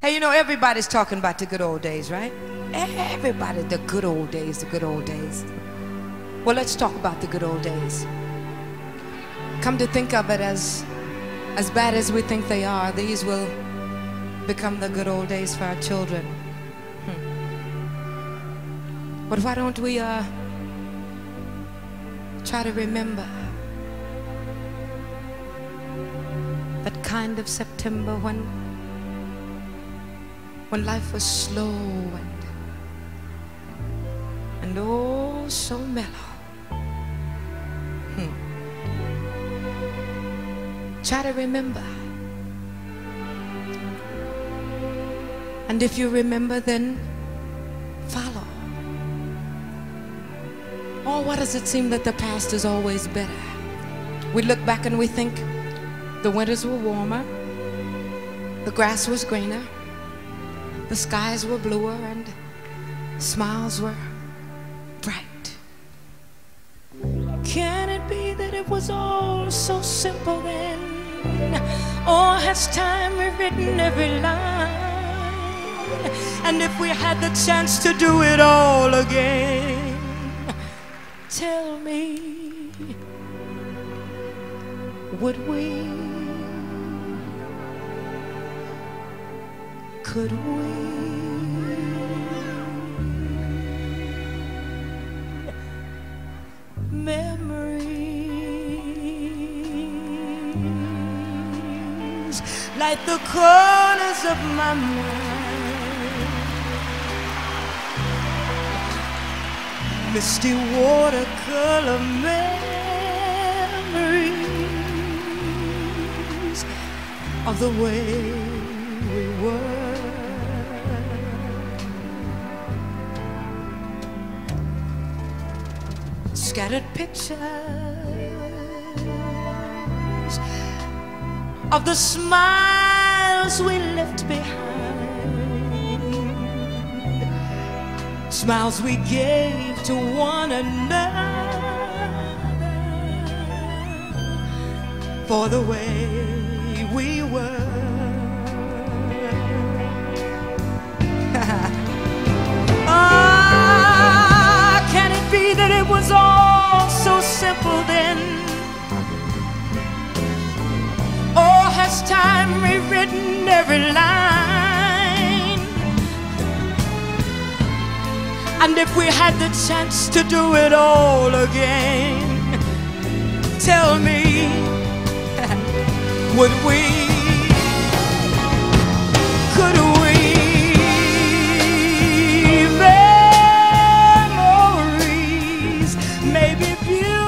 Hey, you know, everybody's talking about the good old days, right? Everybody, the good old days, the good old days. Well, let's talk about the good old days. Come to think of it, as bad as we think they are, these will become the good old days for our children. But why don't we try to remember that kind of September when life was slow and oh so mellow. Try to remember. And if you remember, then follow. Oh, why does it seem that the past is always better? We look back and we think the winters were warmer, the grass was greener, the skies were bluer, and smiles were bright. Can it be that it was all so simple then? Or has time rewritten every line? And if we had the chance to do it all again, tell me, would we? Could we? Memories like the corners of my mind, misty watercolor memories of the way we were. Scattered pictures of the smiles we left behind, smiles we gave to one another for the way we were. Can it be that it was all so simple then? Or has time rewritten every line? And if we had the chance to do it all again, tell me, would we? Could we? Memories may be beautiful,